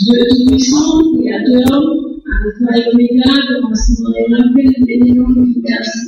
Dieu tout-puissant, créateur, alpha et oméga, commencement et la fin, bénis-nous, merci.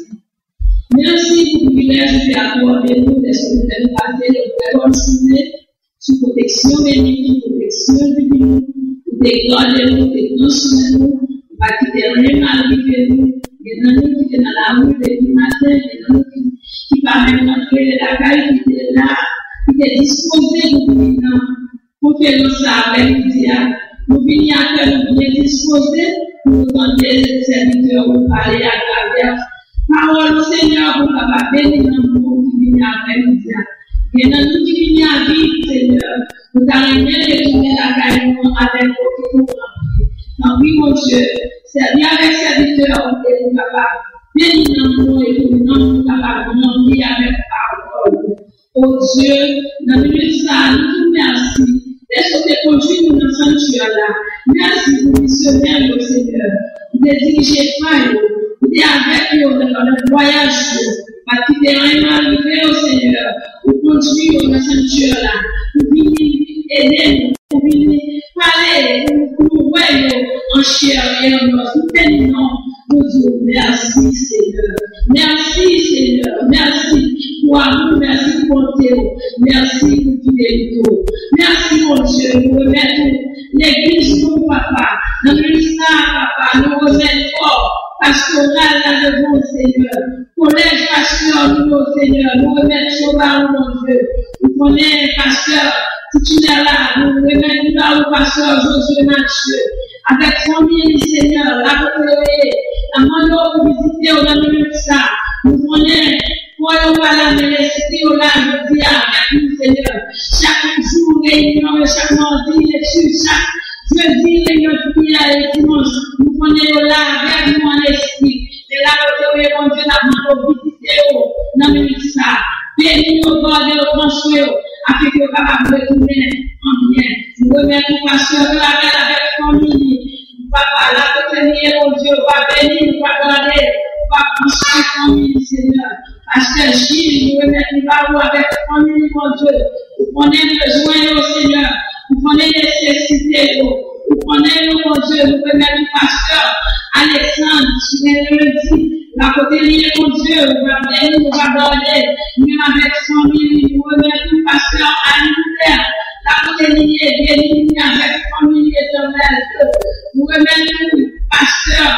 Merci pour le privilège de accorder nous de ce que nous avons passé, de vous continuer sous protection bénie, protection divine, de garder nous, de transmettre nous, pas quitter rien mal qui nous, et dans nous qui est dans la rue depuis matin, et dans nous qui permet d'entrer de la caille, qui est là, qui est disposé pour venir, pour que nous sachions dire, nous venons à faire nous bien disposés, pour nous donner les serviteurs, pour parler à travers. Parole Seigneur, pour capable bénir dans nous qui vient après nous dire. Et dans nous qui vient à vivre, Seigneur, nous allons bien retourner la caille avec vous qui nous remplit. Donc oui, mon Dieu, servir avec serviteurs et nous capable bénir dans nous et nous capable de remplir avec parole. Oh Dieu, dans le milieu de ça, nous te merci. Est-ce que tu conduis nous dans ce sanctuaire-là? Merci pour missionnaire, le Seigneur. Vous êtes dirigé par nous. Vous êtes avec nous dans le voyage. Pas quitter rien arrivé au Seigneur. Vous conduire dans ce sanctuaire-là. Vous venez aider nous. Vous venez parler. Vous nous voyons en chair et en os. Nous bénissons. Nous disons merci Seigneur. Merci Seigneur. Merci pour amour. Merci pour Théo. Merci pour fidélité. Merci mon Dieu. Nous remettons l'église pour papa. Dans le ministère, papa, nous remettons fort. Pastoral là devant Seigneur. Collège pasteur, nous, Seigneur. Nous remettons Chauvard, mon Dieu. Nous connaissons pasteur titulaire là. Nous remettons là au pasteur Josué Mathieu. Avec famille, Seigneur, la côté, la mano pour visiter au milieu de ça. Nous connaissons. Voyons pas la l'esprit au là, je dis avec nous, Seigneur. Chaque jour, réunion, chaque mardi, l'étude, chaque jeudi, réunion de prière et dimanche. Nous connaissons là avec nous en esprit. Et là, mon Dieu, la mano visiter dans le milieu de ça. Bénis-nous, garder le construire, afin que nous puissions retourner en bien. Nous remettons le pasteur de la paix avec famille. Papa, la côté, mon Dieu, va bénir, va garder, va construire famille, Seigneur. Pasteur Gilles, nous remettons parole avec famille, mon Dieu. Vous connaissez le besoin, Seigneur. Vous connaissez les nécessités, vous connaissez, mon Dieu. Nous remettons pasteur Alexandre, qui vient de le dire. La côté liée, mon Dieu, nous va bénir, nous va garder. Nous avec famille, nous remettons pasteur Alimentaire. La côté liée, bénir avec famille éternelle. Nous remettons pasteur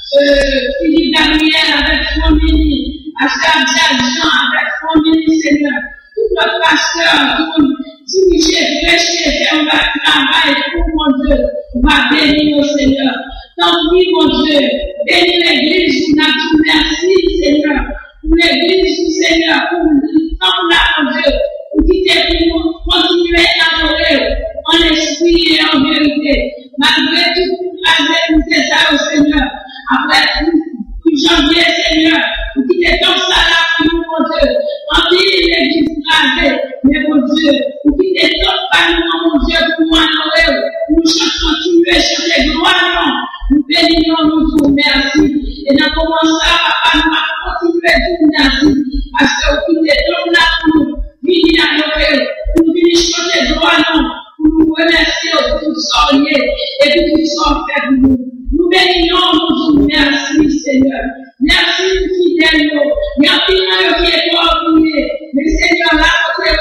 Philippe Gabriel avec famille. Pasteur Jean avec famille, Seigneur. Tout notre pasteur, tout diriger, prêcher, faire un travail pour mon Dieu. Va bénir au Seigneur. Donc oui, mon Dieu, bénis l'église, nous avons merci, Seigneur. Pour l'église, Seigneur, pour nous, là, mon Dieu, pour quitter, pour continuer à adorer en esprit et en vérité. Malgré tout, pour nous ça au Seigneur. Après janvier, Seigneur, pour quitter comme ça là, pour nous, mon Dieu. Remplir l'église gravée, mais mon Dieu, pour quitter tout par nous, mon Dieu, pour nous honorer, pour nous continuer à chanter gloire, nous bénissons, nous disons merci. Et nous commençons à continuer à dire merci, parce que vous quittez tout là pour nous, venir adorer, pour nous venir chanter gloire, pour nous remercier pour tout ce qu'on est, et pour tout ce qu'on fait pour nous. Nous bénissons, nous disons merci, Seigneur. Merci pour fidèles. Il y a un qui est ordonné. Mais Seigneur, là,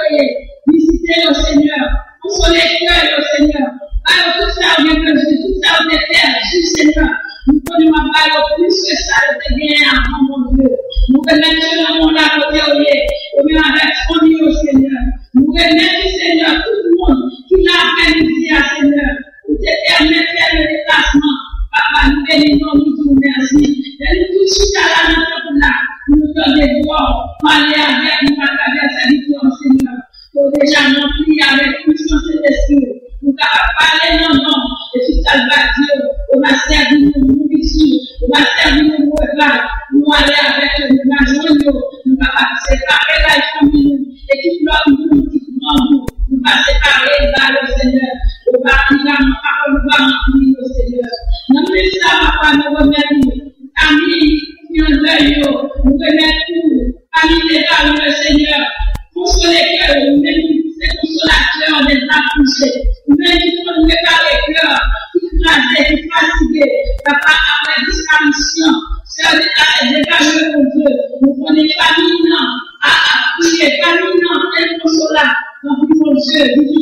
visitez le Seigneur. Consolez le cœur, le Seigneur. Alors, tout ça, on est besoin, tout ça, on est perdu, Seigneur. Nous prenons ma plus que ça, le bien avant, mon Dieu. Nous remettons le monde à côté, on met avec famille, au Seigneur. Nous remettons, Seigneur, tout le monde qui l'a organisé à Seigneur. Pour te permettre de faire le déplacement. Papa, nous bénissons, nous disons merci. Et nous tout de suite à la maison là, nous nous donnons voir, parler avec nous à travers cette victoire, Seigneur. Pour déjà remplir avec puissance et esprit. Nous pouvons parler non, non. Et tout ça va Dieu. On va servir nos nourritures. On va servir nos repas. Nous aller avec nous, nous allons joindre. Nous allons séparer la famille. Et tout l'homme, nous, tout grand nous. Nous allons séparer le Seigneur. On va remplir la parole, nous allons remplir le Seigneur. Nous mettons ça, papa, nous remettons. Amis, nous remettons tout. Amis, les parents, le Seigneur. Consoler cœur, nous mettons ces consolateurs des accouchés. Nous mettons pour nous préparer cœur.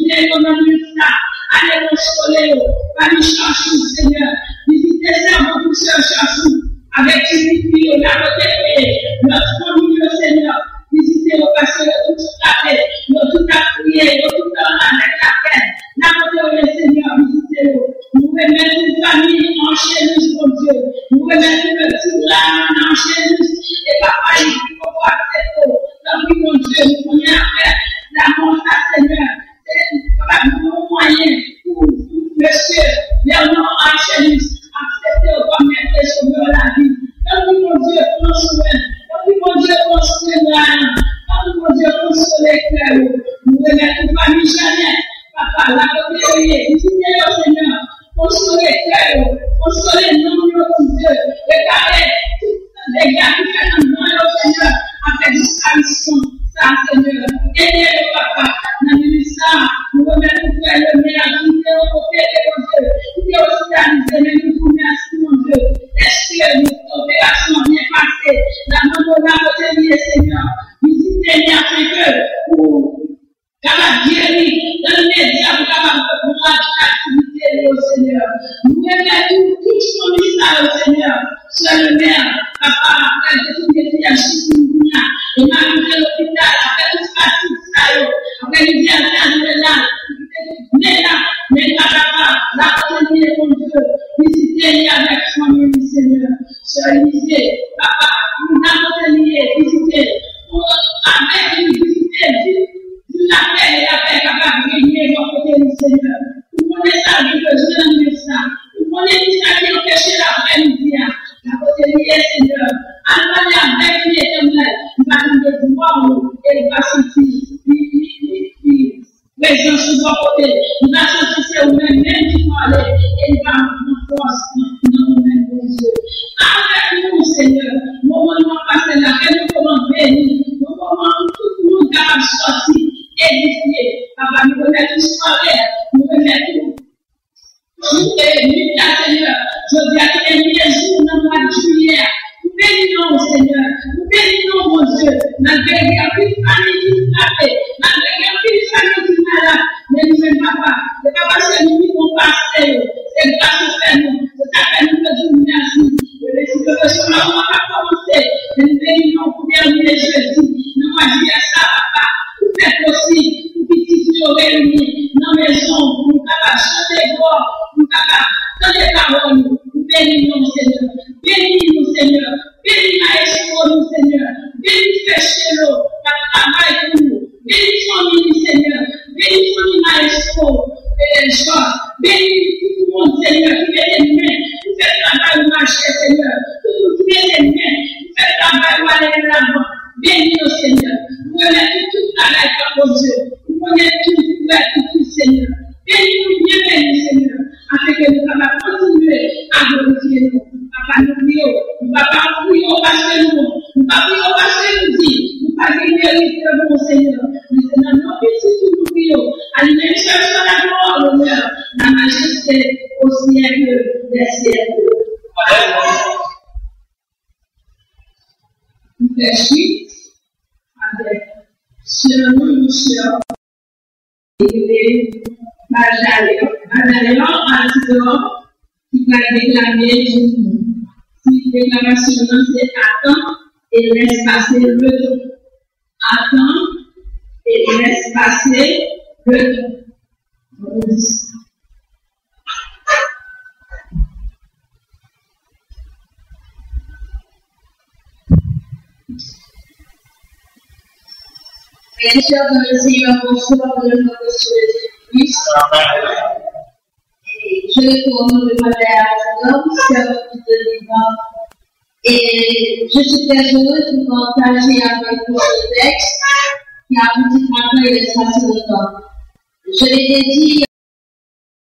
visiter nos ministères, allez consoler, allez chercher, Seigneur, visiter ça, beaucoup chercher, avec Philippe, la notre famille, Seigneur, visiter au passé, tout frappé, tout appuyer, tout avec la paix, la Seigneur, visiter, nous remettons une famille en chez nous, mon Dieu, nous remettons le petit en chez nous, et papa, il faut voir cette eau, donc mon Dieu, nous prenons à faire la mort, Seigneur, c'est un bon moyen pour monsieur, Bernard Angelis, accepter comme maître et sauveur la vie. Donc, mon Dieu, consolez. Donc, mon Dieu, consolez. Donc, mon Dieu, consolez. Nous remettons une famille Jeannette, papa, la côté, visitez le Seigneur, consolez, consolez, non, mon Dieu, regardez les gars qui font dans le Seigneur, avec disparition, ça, Seigneur, aidez le papa, dans le ministère, nous remettons le meilleur, qui est au côté de mon Dieu, qui est hospitalisé, mais nous vous remercions, mon Dieu, est-ce que l'opération bien passée, la maman de la côté, Seigneur, visitez-les afin que, pour capable guérir, dans le média, pour capable pouvoir l'activité, Seigneur, nous remettons tout son ministère, Seigneur, sur le maire, papa, après tout les filles, et malgré l'hôpital, après tout ce qui après les biens mais papa, la continuer, mon Dieu, visitez avec famille, Seigneur, sur l'unité, papa, nous avons visiter, avec une visiter, la paix et la paix capable de gagner mon côté, Seigneur. Vous connaissez ça, vous besoin de ça. Vous connaissez ça qui empêche l'après-midi, la côté, Seigneur. Allons avec l'éternel, nous allons de voir et il va sentir présent sur votre côté. Il va sentir c'est vous-même, même qui parle, et il va nous force dans nous-mêmes, mon Dieu. Avec nous, Seigneur, moment où on passe là, nous comment bénir, moment où tout le monde capable de sortir, édifier. Papa, nous remettons tout soirée, nous remettons tout et nuit, Seigneur. Je dis à tous les jours dans le mois de juillet. Nous bénissons, Seigneur. Nous bénissons, mon Dieu. Malgré qu'il y a plus de famille qui se frappent, malgré qu'il y a plus de famille qui se malade, mais nous même papa. C'est pas parce que nous vivons passer, c'est grâce au Seigneur. C'est ça que nous te disons merci. Et si le chemin n'a pas commencé, nous bénissons pour dernier jeudi. Nous voyons ça, papa. Tout est possible. Pour petit nous réunir dans la maison, pour nous capables de chanter dehors, pour nous capables de chanter les paroles. Nous bénissons, Seigneur. Bénis-nous, Seigneur. Bénis nous, Seigneur. Bénis Fèche-le, par travail pour nous. Bénis son ministre, Seigneur. Bénis son maestro, bénis tout le monde, Seigneur, qui met les mains, qui fait travail au marché, Seigneur. Tout le monde qui met les mains, qui fait travail pour aller de l'avant. Bénis-nous, Seigneur. Nous remettons tout travail par Dieu. Nous connaissons tout, Seigneur. Bénis-nous, bien bénis, Seigneur, afin que nous puissions continuer à glorifier nous. Papa, nous prions. Nous ne pouvons pas prier au passé nous. Nous ne pouvons pas prier au passé nous dire. Nous ne pouvons pas guérir mon Seigneur. Mais c'est dans nos petits que nous prions. Allez chercher la gloire, l'honneur, la majesté au siècle des siècles. Nous faisons suite avec ce nom de cher et Majaléon Altidor qui va déclamer si déclaration c'est attends et laisse passer le temps. Attends et laisse passer le temps. Bien sûr, dans le Seigneur, bonsoir, dans le nom de Jésus-Christ. Et je retourne de ma mère à l'homme, serviteur divin. Et je suis très heureuse de partager avec vous ce texte qui a abouti à et l'espace de temps. Je l'ai dit